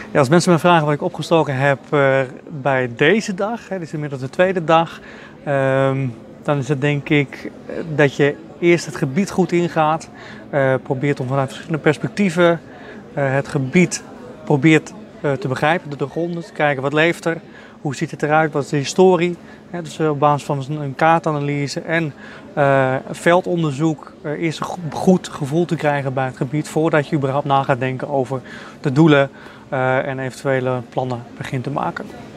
Ja, als mensen me vragen wat ik opgestoken heb bij deze dag, dit is inmiddels de tweede dag, dan is het denk ik dat je eerst het gebied goed ingaat. Probeert om vanuit verschillende perspectieven het gebied te begrijpen, de doorgronden, te kijken wat leeft er, hoe ziet het eruit, wat is de historie. Dus op basis van een kaartanalyse en veldonderzoek eerst een goed gevoel te krijgen bij het gebied voordat je überhaupt na gaat denken over de doelen en eventuele plannen begint te maken.